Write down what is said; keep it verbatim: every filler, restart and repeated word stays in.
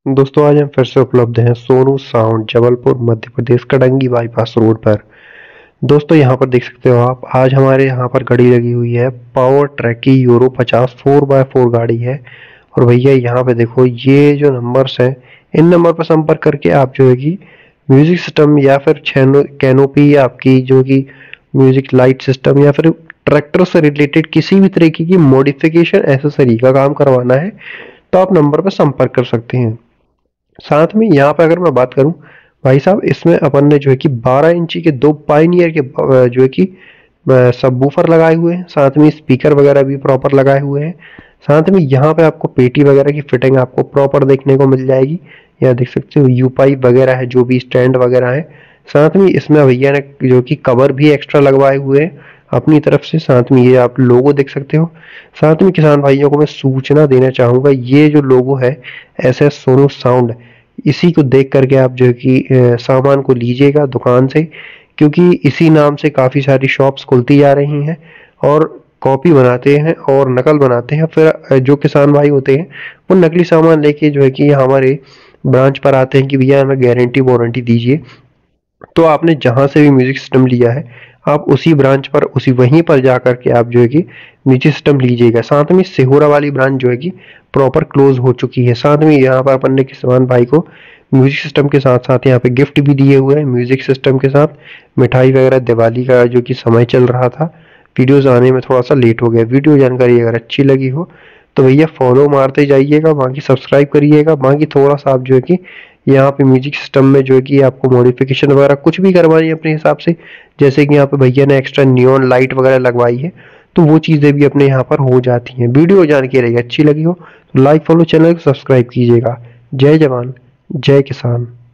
दोस्तों आज हम फिर से उपलब्ध हैं Sonu sound Jabalpur Madhya Pradesh Kadangi bypass road पर। दोस्तों यहाँ पर देख सकते हो आप, आज हमारे यहाँ पर गाड़ी लगी हुई है पावर ट्रैक की यूरो पचास फोर बाय फोर गाड़ी है। और भैया यहाँ पे देखो, ये जो नंबर्स हैं इन नंबर पर संपर्क करके आप जो है कि म्यूजिक सिस्टम या फिर कैनोपी या आपकी जो कि म्यूजिक लाइट सिस्टम या फिर ट्रैक्टर से रिलेटेड किसी भी तरीके की मॉडिफिकेशन एसेसरी का काम करवाना है तो आप नंबर पर संपर्क कर सकते हैं। साथ में यहाँ पे अगर मैं बात करूं भाई साहब, इसमें अपन ने जो है कि बारह इंची के दो पाइनियर के अ, जो है कि सबवूफर लगाए हुए हैं, साथ में स्पीकर वगैरह भी प्रॉपर लगाए हुए हैं। साथ में यहाँ पे आपको पेटी वगैरह की फिटिंग आपको प्रॉपर देखने को मिल जाएगी। यहाँ देख सकते हो यू पाइप वगैरह है, जो भी स्टैंड वगैरह है। साथ में इसमें भैया ने जो कि कवर भी एक्स्ट्रा लगवाए हुए हैं अपनी तरफ से। साथ में ये आप लोगो देख सकते हो। साथ में किसान भाइयों को मैं सूचना देना चाहूंगा, ये जो लोगो है एस एस सोनू साउंड, इसी को देख करके आप जो है कि अ, सामान को लीजिएगा दुकान से, क्योंकि इसी नाम से काफ़ी सारी शॉप्स खुलती जा रही हैं और कॉपी बनाते हैं और नकल बनाते हैं। फिर अ, जो किसान भाई होते हैं वो नकली सामान लेके जो है कि हमारे ब्रांच पर आते हैं कि भैया हमें गारंटी वारंटी दीजिए। तो आपने जहाँ से भी म्यूजिक सिस्टम लिया है आप उसी ब्रांच पर, उसी वहीं पर जा करके आप जो है कि म्यूजिक सिस्टम लीजिएगा। साथ में सिहोरा वाली ब्रांच जो है कि प्रॉपर क्लोज हो चुकी है। साथ में यहाँ पर अपन ने किसान भाई को म्यूजिक सिस्टम के साथ साथ यहाँ पे गिफ्ट भी दिए हुए हैं। म्यूजिक सिस्टम के साथ मिठाई वगैरह, दिवाली का जो कि समय चल रहा था, वीडियोस आने में थोड़ा सा लेट हो गया। वीडियो जानकारी अगर अच्छी लगी हो तो भैया फॉलो मारते जाइएगा, बाकी सब्सक्राइब करिएगा। बाकी थोड़ा सा आप जो है कि यहाँ पे म्यूजिक सिस्टम में जो है कि आपको मॉडिफिकेशन वगैरह कुछ भी करवानी है अपने हिसाब से, जैसे कि यहाँ पे भैया ने एक्स्ट्रा नियॉन लाइट वगैरह लगवाई है, तो वो चीज़ें भी अपने यहाँ पर हो जाती हैं। वीडियो जानकारी रही अच्छी लगी हो तो लाइक फॉलो चैनल को सब्सक्राइब कीजिएगा। जय जवान जय किसान।